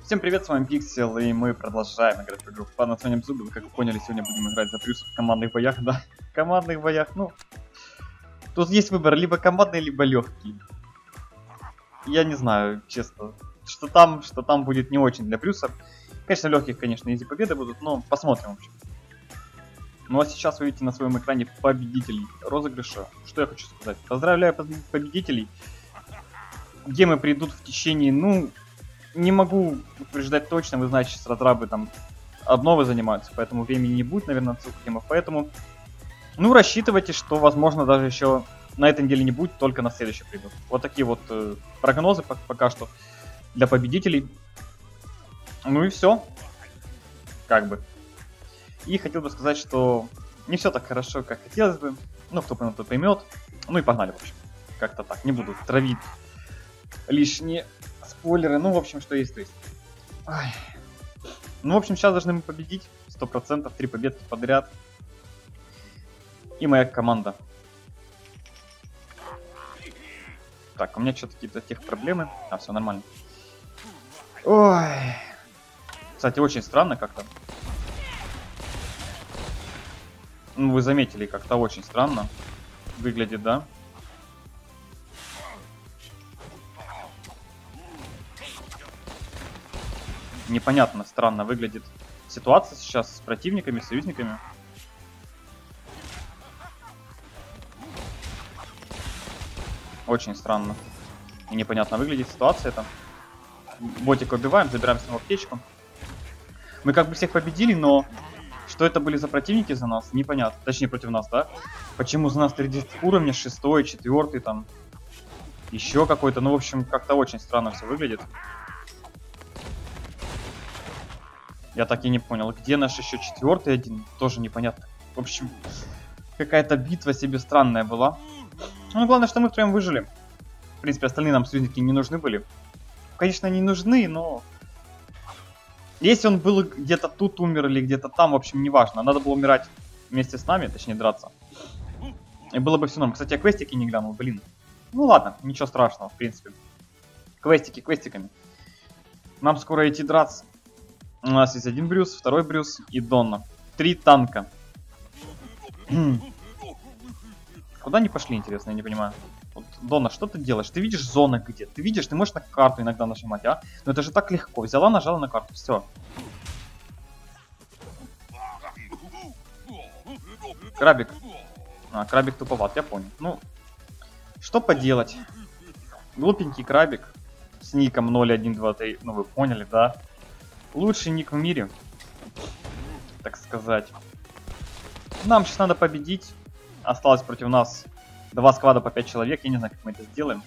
Всем привет, с вами Пиксел, и мы продолжаем играть в игру под названием Зубы. Как вы поняли, сегодня будем играть за плюс в командных боях, да. В командных боях, ну... Тут есть выбор, либо командный, либо легкий. Я не знаю, честно, что там будет не очень для плюса. Конечно, легких, конечно, изи победы будут, но посмотрим вообще. Ну а сейчас вы видите на своем экране победителей розыгрыша. Что я хочу сказать? Поздравляю победителей. Гемы придут в течение, ну... Не могу утверждать точно, вы знаете, сейчас разрабы там обновы занимаются, поэтому времени не будет, наверное, отсылки гемов. Поэтому, ну, рассчитывайте, что, возможно, даже еще на этой неделе не будет, только на следующей придут. Вот такие вот прогнозы пока что для победителей. Ну и все. Как бы. И хотел бы сказать, что не все так хорошо, как хотелось бы. Ну, кто поймет, тот поймет. Ну и погнали, в общем. Как-то так. Не буду травить лишние спойлеры. Ну, в общем, что есть, то есть. Ай. Ну, в общем, сейчас должны мы победить. 100%. 3 победки подряд. И моя команда. Так, у меня что-то какие-то тех проблемы. А, все нормально. Ой. Кстати, очень странно как-то. Ну, вы заметили, как-то очень странно выглядит, да? Непонятно, странно выглядит ситуация сейчас с противниками, союзниками. Очень странно и непонятно выглядит ситуация эта. Ботика убиваем, забираем с него аптечку. Мы как бы всех победили, но что это были за противники за нас, непонятно. Точнее, против нас, да? Почему за нас 30 уровня, 6, 4 там, еще какой-то. Ну, в общем, как-то очень странно все выглядит. Я так и не понял, где наш еще 4-й один, тоже непонятно. В общем, какая-то битва себе странная была. Ну, главное, что мы втроем выжили. В принципе, остальные нам союзники не нужны были. Конечно, они нужны, но... Если он был где-то тут умер или где-то там, в общем, неважно. Надо было умирать вместе с нами, точнее драться. И было бы все норм. Кстати, я квестики не глянул, блин. Ну ладно, ничего страшного, в принципе. Квестики квестиками. Нам скоро идти драться. У нас есть один Брюс, второй Брюс и Донна. 3 танка. Куда они пошли, интересно, я не понимаю. Вот, Донна, что ты делаешь? Ты видишь зоны где? Ты видишь, ты можешь на карту иногда нажимать, а? Но это же так легко. Взяла, нажала на карту, все. Крабик. А, крабик туповат, я понял. Ну, что поделать? Глупенький крабик с ником 0123. Ну, вы поняли, да? Лучший ник в мире, так сказать. Нам сейчас надо победить. Осталось против нас 2 сквада по 5 человек. Я не знаю, как мы это сделаем.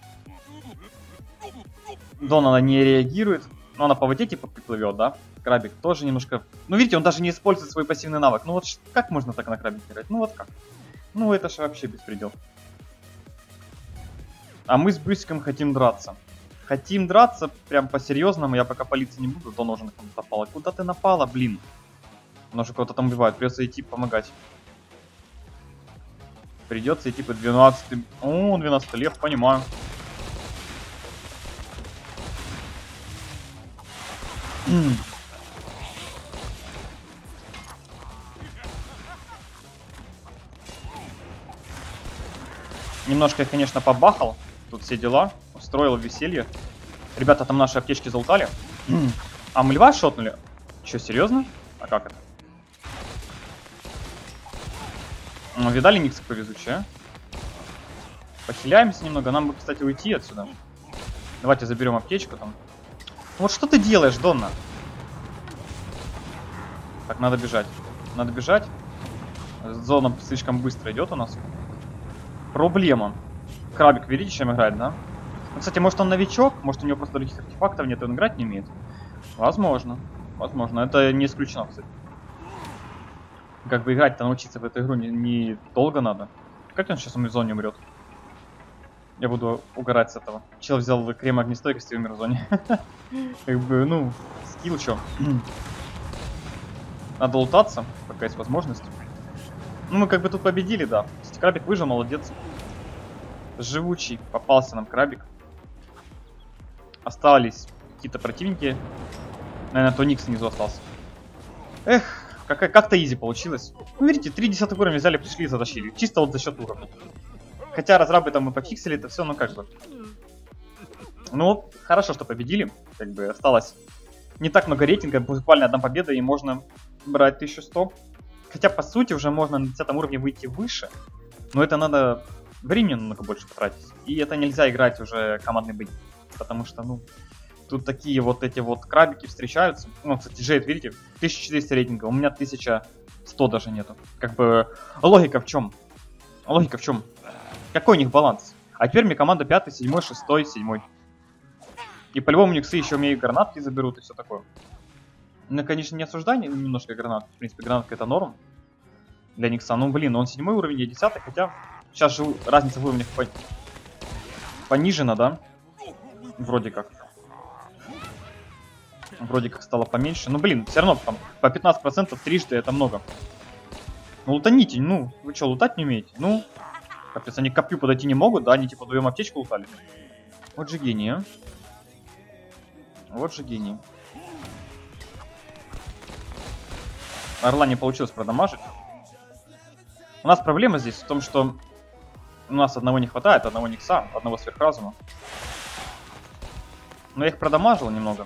Дон, она не реагирует. Но она по воде типа приплывет, да? Крабик тоже немножко... Ну, видите, он даже не использует свой пассивный навык. Ну вот как можно так на крабике играть? Ну вот как? Ну это же вообще беспредел. А мы с Брюсиком хотим драться. Хотим драться прям по-серьезному. Я пока палиться не буду. Дон уже на кого-то напала. Куда ты напала, блин? Она же кого-то там убивает. Придется идти помогать. Придется идти по 12. О, 12 лев, понимаю. Немножко я, конечно, побахал. Тут все дела. Устроил веселье. Ребята, там наши аптечки залутали. А мы льва шотнули? Че, серьезно? А как это? Ну, видали Никса повезучая? Похиляемся немного. Нам бы, кстати, уйти отсюда. Давайте заберем аптечку там. Вот что ты делаешь, Донна? Так, надо бежать. Надо бежать. Зона слишком быстро идет у нас. Проблема. Крабик, видите, чем играет, да? Ну, кстати, может он новичок? Может у него просто других артефактов нет, и он играть не умеет? Возможно. Возможно. Это не исключено, кстати. Как бы играть-то научиться в эту игру не долго надо. Как он сейчас в зоне умрет? Я буду угорать с этого. Чел взял крем огнестойкости и умер в зоне. Как бы, ну, скилл чё. Надо лутаться, пока есть возможность. Ну, мы как бы тут победили, да. Кстати, крабик выжил, молодец. Живучий попался нам крабик. Остались какие-то противники. Наверное, то Никс внизу остался. Эх, как-то изи получилось. Ну, видите, 30 уровня взяли, пришли и затащили. Чисто вот за счет уровня. Хотя разрабы там и пофиксили это все, ну как бы. Ну, хорошо, что победили. Как бы осталось не так много рейтинга, буквально одна победа, и можно брать 1100. Хотя, по сути, уже можно на 10 уровне выйти выше. Но это надо времени намного больше потратить. И это нельзя играть уже командный бой. Потому что, ну, тут такие вот эти вот крабики встречаются. Ну, кстати, Джейд, видите, 1400 рейтинга, у меня 1100 даже нету. Как бы, логика в чем? Логика в чем? Какой у них баланс? А теперь мне команда 5, 7, 6, 7. И по-любому Никсы еще умеют гранатки заберут и все такое. Ну, конечно, не осуждаю немножко гранат. В принципе, гранатка это норм для Никса. Ну, блин, он 7 уровень, я 10, хотя сейчас же разница в уровнях понижена, да? Вроде как. Вроде как стало поменьше. Ну, блин, все равно там по 15% трижды это много. Ну, лутаните, ну, вы что, лутать не умеете? Ну, капец, они к копью подойти не могут, да? Они типа вдвоем аптечку лутали. Вот же гений, а. Вот же гений. Орла не получилось продамажить. У нас проблема здесь в том, что у нас одного не хватает, одного Никса, одного сверхразума. Но я их продамажил немного.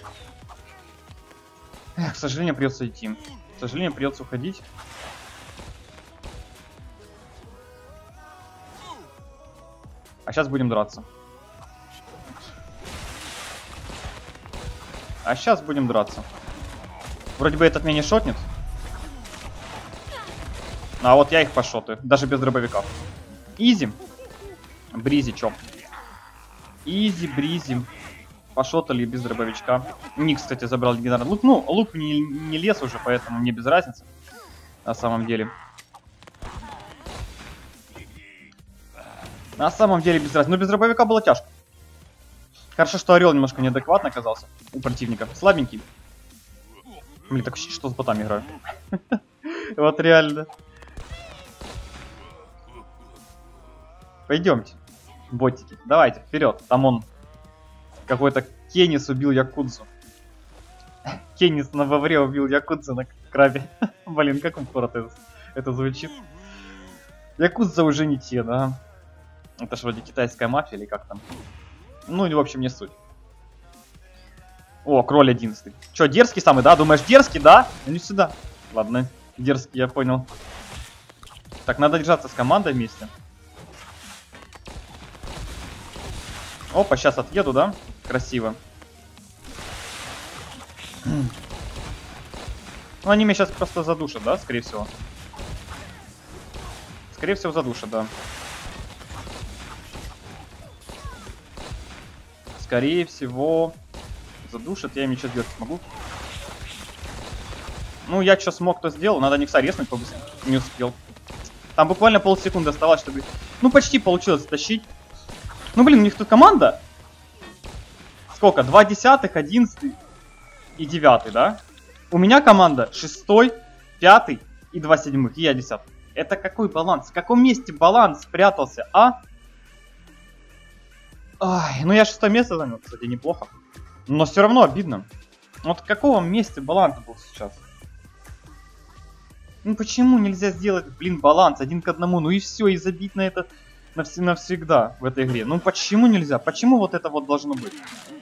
Эх, к сожалению, придется идти. К сожалению, придется уходить. А сейчас будем драться. А сейчас будем драться. Вроде бы этот меня не шотнет. А вот я их пошотаю. Даже без дробовиков. Изи. Бризи, чё? Изи, бризи. Пошотали без дробовичка. Ник, кстати, забрал легендарный лук. Ну, лук не лез уже, поэтому мне без разницы. На самом деле. На самом деле без разницы. Но без дробовика было тяжко. Хорошо, что Орел немножко неадекватно оказался у противника. Слабенький. Блин, так что с ботами играю. Вот реально. Пойдемте, ботики. Давайте, вперед. Там он какой-то Кеннис убил Якудзу. Кеннис на Вавре убил Якудзу на крабе. Блин, как упорото это звучит. Якудза уже не те, да. Это ж вроде китайская мафия или как там. Ну, в общем, не суть. О, кроль 11. Че, дерзкий самый, да? Думаешь, дерзкий, да? Ну, не сюда. Ладно, дерзкий, я понял. Так, надо держаться с командой вместе. Опа, сейчас отъеду, да? Красиво. Ну, они меня сейчас просто задушат, да? Скорее всего. Скорее всего, задушат, да. Скорее всего, задушат. Я им ничего сделать не смогу. Ну, я что смог, то сделал. Надо Никса резнуть побыстрее. Не успел. Там буквально полсекунды оставалось, чтобы... Ну, почти получилось тащить. Ну, блин, у них тут команда. Сколько? 2 десятых, 11 и 9, да? У меня команда 6, 5 и 2 седьмых. И я 10. Это какой баланс? В каком месте баланс спрятался, а? Ай, ну я 6 место занял, кстати, неплохо. Но все равно обидно. Вот в каком месте баланс был сейчас? Ну почему нельзя сделать, блин, баланс 1 к 1? Ну и все, и забить на это навсегда в этой игре. Ну почему нельзя? Почему вот это вот должно быть?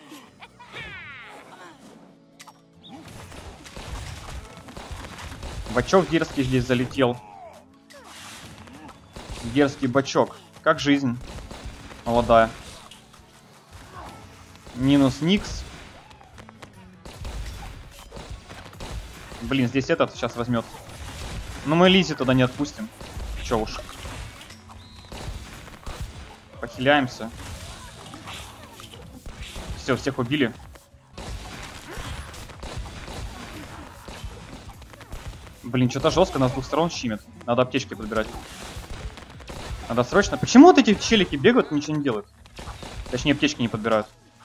Бачок дерзкий здесь залетел. Дерзкий бачок. Как жизнь молодая. Минус Никс. Блин, здесь этот сейчас возьмет. Но мы Лизи туда не отпустим. Че уж. Похиляемся. Все, всех убили. Блин, что-то жестко нас с двух сторон щимит. Надо аптечки подбирать. Надо срочно. Почему вот эти челики бегают и ничего не делают? Точнее, аптечки не подбирают.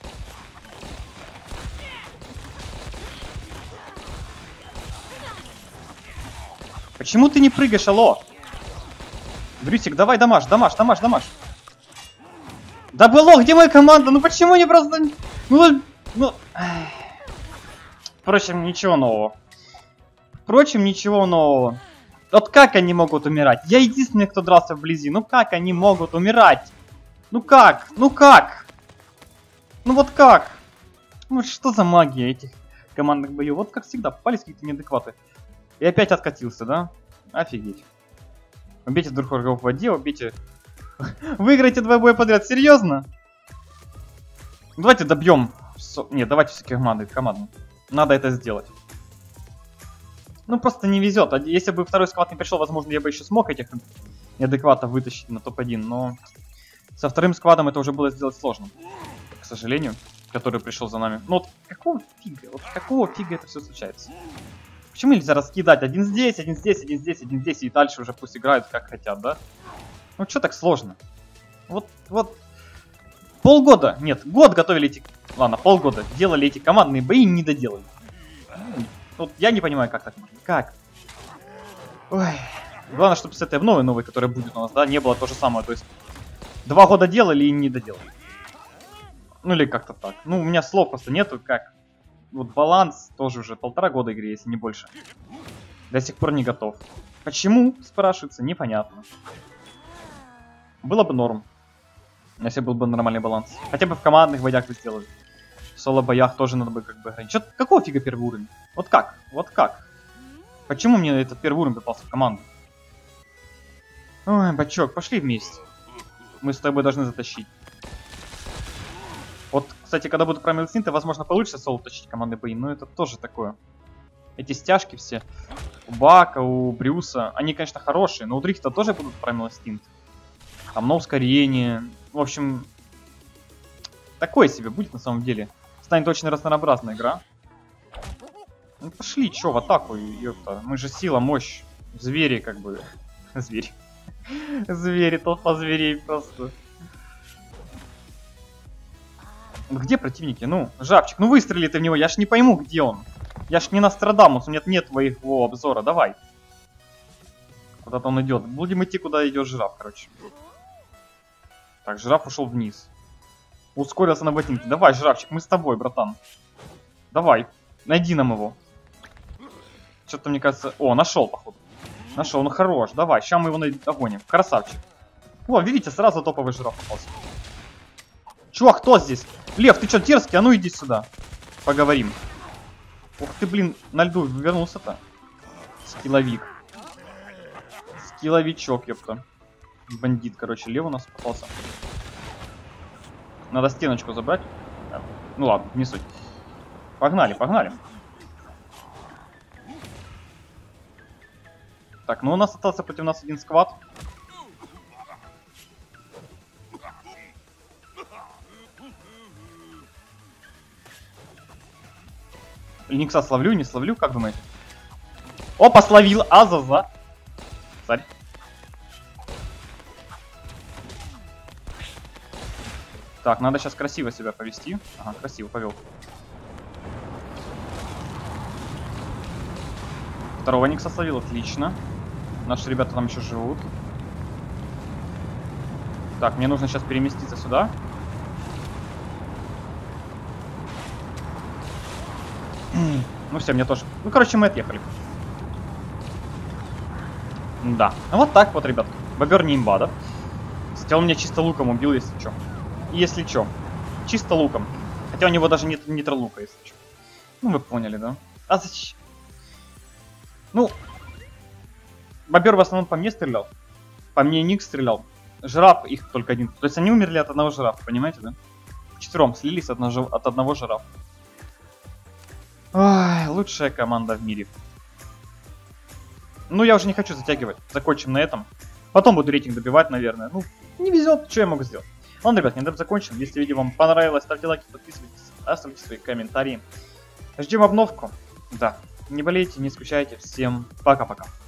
Почему ты не прыгаешь, алло? Брюсик, давай дамаж. Да было, где моя команда? Ну почему они просто... Ну, Впрочем, ничего нового. Впрочем, ничего нового. Вот как они могут умирать? Я единственный, кто дрался вблизи. Ну как они могут умирать? Ну как? Ну как? Ну вот как? Ну что за магия этих командных боев? Вот как всегда, попались какие-то неадекваты. И опять откатился, да? Офигеть. Убейте двух врагов в воде, убейте... Выиграйте 2 боя подряд, серьезно? Давайте добьем. Нет, давайте все-таки команду. Надо это сделать. Ну просто не везет. Если бы второй склад не пришел, возможно, я бы еще смог этих неадекватов вытащить на топ-1, но со вторым складом это уже было сделать сложно. К сожалению, который пришел за нами. Ну вот какого фига? Вот какого фига это все случается? Почему нельзя раскидать один здесь, один здесь, один здесь, один здесь, и дальше уже пусть играют как хотят, да? Ну что так сложно? Вот полгода, нет, год готовили эти... Ладно, полгода делали эти командные бои и не доделали. Вот я не понимаю, как так можно. Как? Ой. Главное, чтобы с этой новой, которая будет у нас, да, не было то же самое. То есть 2 года делали и не доделали. Ну или как-то так. Ну, у меня слов просто нету, как. Вот баланс тоже уже 1,5 года игре, если не больше. До сих пор не готов. Почему, спрашивается, непонятно. Было бы норм, если был бы нормальный баланс. Хотя бы в командных боях бы сделали. В соло-боях тоже надо бы как бы ограничить. Какого фига первый уровень? Вот как? Вот как? Почему мне этот первый уровень попался в команду? Ой, бачок, пошли вместе. Мы с тобой должны затащить. Вот, кстати, когда будут Primal Instinct, возможно, получится соло тащить командные бои, но это тоже такое. Эти стяжки все. У Бака, у Брюса, они, конечно, хорошие, но у Дрихта тоже будут Primal Instinct. Там на ускорение. В общем, такое себе будет на самом деле. Станет очень разнообразная игра. Ну пошли, чё, в атаку, ёпта. Мы же сила, мощь. Звери, как бы. Звери. Звери, толпа зверей просто. Где противники? Ну, Жабчик, ну выстрели ты в него, я ж не пойму, где он. Я ж не Нострадамус, у меня нет твоего обзора, давай. Куда-то он идет. Будем идти, куда идет жираф, короче. Так, жираф ушел вниз. Ускорился на ботинке. Давай, жирафчик, мы с тобой, братан. Давай, найди нам его. Что-то, мне кажется... О, нашел, походу. Нашел, ну хорош, давай, сейчас мы его догоним. Красавчик. О, видите, сразу топовый жираф попался. Чувак, кто здесь? Лев, ты что, дерзкий? А ну иди сюда. Поговорим. Ух ты, блин, на льду вернулся-то. Скилловик. Скилловичок, ёпта. Бандит, короче, лев у нас попался. Надо стеночку забрать. Ну ладно, не суть. Погнали, погнали. Так, ну у нас остался против нас один сквад. Никса словлю, не словлю, как думаете? Опа, словил, азаза. Царь. Так, надо сейчас красиво себя повести. Ага, красиво повел. Второго Никса словил, отлично. Наши ребята там еще живут. Так, мне нужно сейчас переместиться сюда. Ну все, мне тоже. Ну, короче, мы отъехали. Да. Ну вот так вот, ребят. Бобер не имба, да? Кстати, он меня чисто луком убил, если что. Если что. Чисто луком. Хотя у него даже нет нитро-лука, если что. Ну, вы поняли, да? А зачем? Ну, Бобер в основном по мне стрелял. По мне Ник стрелял. Жираф их только один. То есть они умерли от одного жирафа, понимаете, да? Вчетвером слились от одного жирафа. Ой, лучшая команда в мире. Ну, я уже не хочу затягивать. Закончим на этом. Потом буду рейтинг добивать, наверное. Ну, не везет, что я могу сделать. Ладно, ребят, на этом закончим. Если видео вам понравилось, ставьте лайки, подписывайтесь, оставьте свои комментарии. Ждем обновку. Да, не болейте, не скучайте. Всем пока-пока.